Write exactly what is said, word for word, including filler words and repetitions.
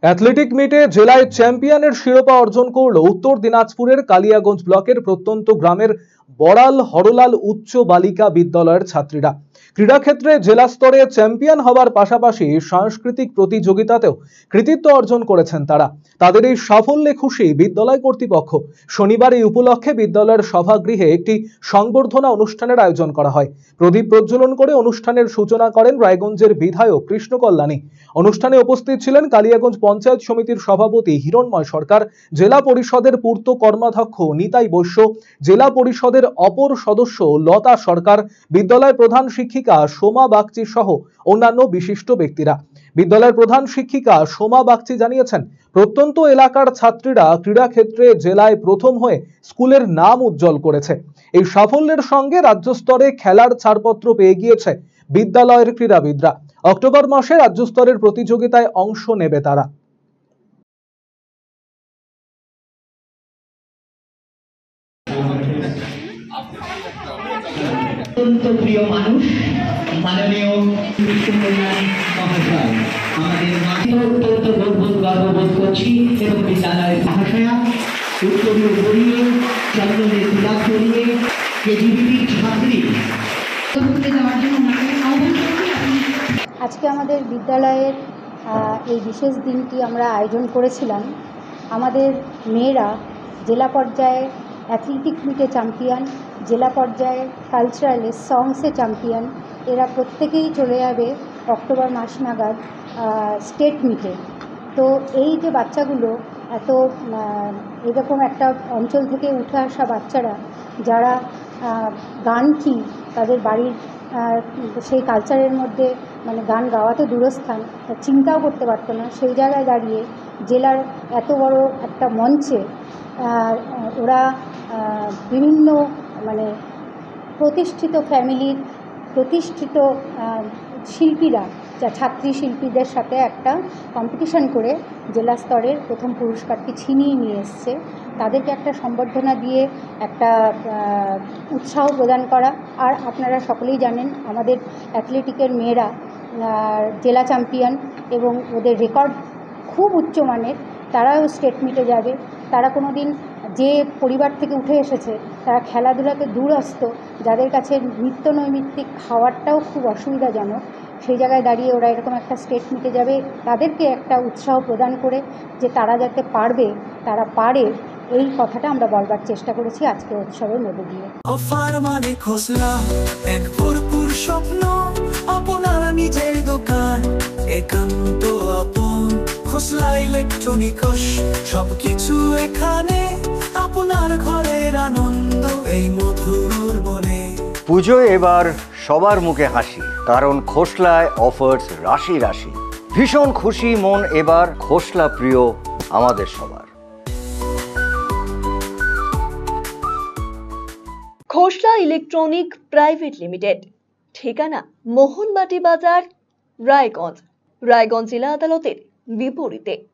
Athletic মিটে জেলায় চ্যাম্পিয়নের শিরোপা অর্জন করল উত্তর দিনাজপুরের কালিয়াগঞ্জ ব্লকের প্রত্যন্ত গ্রামের বড়াল হরলাল উচ্চ বালিকা বিদ্যালয়ের ছাত্রীরা। ক্রীড়াক্ষেত্রে জেলা স্তরে চ্যাম্পিয়ন হওয়ার পাশাপাশি সাংস্কৃতিক প্রতিযোগিতাতেও কৃতিত্ব অর্জন করেছেন তারা। তাদের এই সাফল্যে খুশি বিদ্যালয় কর্তৃপক্ষ। শনিবার এই উপলক্ষে বিদ্যালয়ের সভাগৃহে একটি সংবর্ধনা অনুষ্ঠানের আয়োজন করা হয়। প্রদীপ প্রজ্বলন করে অনুষ্ঠানের সূচনা করেন রায়গঞ্জের বিধায়ক কৃষ্ণ কল্যাণী। অনুষ্ঠানে উপস্থিত ছিলেন কালিয়াগঞ্জ পঞ্চায়েত সমিতির সভাপতি হিরণময় সরকার, জেলা পরিষদের পূর্ত কর্মাধ্যক্ষ নিতাই বৈশ্য, জেলা পরিষদের অপর সদস্য লতা সরকার, বিদ্যালয় প্রধান শিক্ষিকা সোমা বাগচি সহ অন্যান্য বিশিষ্ট ব্যক্তিরা। বিদ্যালয়ের প্রধান শিক্ষিকা সোমা বাগচি জানিয়েছেন, প্রত্যন্ত এলাকার ছাত্রীরা ক্রীড়াক্ষেত্রে জেলায় প্রথম হয়ে স্কুলের নাম উজ্জ্বল করেছে। এই সাফল্যের সঙ্গে রাজ্য স্তরে খেলার ছাড়পত্র পেয়ে গিয়েছে বিদ্যালয়ের ক্রীড়াবিদরা। অক্টোবর মাসে রাজ্য স্তরের প্রতিযোগিতায় অংশ নেবে তারা। অত্যন্ত প্রিয় মানুষ মাননীয় মহাশয়, আমাদের মাঝে অত্যন্ত গর্ববোধ গর্ববোধ করছি এবং বিদ্যালয়ের মহাশয়া উত্তরীয় গড়িয়ে চন্দ্রনে তিলক গড়িয়ে কেজিবিটির ছাত্রী দেওয়ার জন্য আহ্বান করছি। আজকে আমাদের বিদ্যালয়ের এই বিশেষ দিনটি আমরা আয়োজন করেছিলাম। আমাদের মেয়েরা জেলা পর্যায়ে অ্যাথলেটিক মিটে চ্যাম্পিয়ন, জেলা পর্যায়ে কালচারালে সংসে চ্যাম্পিয়ন। এরা প্রত্যেকেই চলে যাবে অক্টোবর মাস নাগাদ স্টেট মিটে। তো এই যে বাচ্চাগুলো এত এরকম একটা অঞ্চল থেকে উঠে আসা বাচ্চারা, যারা গান কি তাদের বাড়ির সেই কালচারের মধ্যে মানে গান গাওয়া তো দূরস্থান, চিন্তাও করতে পারতো না, সেই জায়গায় দাঁড়িয়ে জেলার এত বড় একটা মঞ্চে ওরা বিভিন্ন মানে প্রতিষ্ঠিত ফ্যামিলির প্রতিষ্ঠিত শিল্পীরা, যা ছাত্রী শিল্পীদের সাথে একটা কম্পিটিশন করে জেলা স্তরের প্রথম পুরস্কারটি ছিনিয়ে নিয়ে এসছে। তাদেরকে একটা সম্বর্ধনা দিয়ে একটা উৎসাহ প্রদান করা। আর আপনারা সকলেই জানেন আমাদের অ্যাথলেটিকের মেয়েরা জেলা চ্যাম্পিয়ন এবং ওদের রেকর্ড খুব উচ্চমানের। তারাও স্টেট মিটে যাবে। তারা কোনো দিন যে পরিবার থেকে উঠে এসেছে, তারা খেলাধুলাতে দূরস্থ, যাদের কাছে নিত্য নৈমিত্তিক খাওয়ারটাও খুব অসুবিধাজনক, সেই জায়গায় দাঁড়িয়ে ওরা এরকম একটা স্টেট মিটে যাবে। তাদেরকে একটা উৎসাহ প্রদান করে যে তারা যাতে পারবে, তারা পারে, এই কথাটা আমরা বলবার চেষ্টা করেছি আজকে উৎসবের মধ্যে দিয়ে। অফার মানে খোসলা, এক ভরপুর স্বপ্ন, আপনার নিজের দোকান, একান্ত আপন খোসলা ইলেকট্রনিক্স, সবকিছু এখানে, আপনার ঘরের আনন্দ এই মধুর বনে। পুজোয় এবার সবার মুখে হাসি, কারণ খোসলায় অফার্স রাশি রাশি। ভীষণ খুশি মন এবার, খোসলা প্রিয় আমাদের সবার। খোসলা ইলেকট্রনিক প্রাইভেট লিমিটেড, ঠিকানা মোহনবাটি বাজার, রায়গঞ্জ, রায়গঞ্জ জেলা আদালতের বিপরীতে।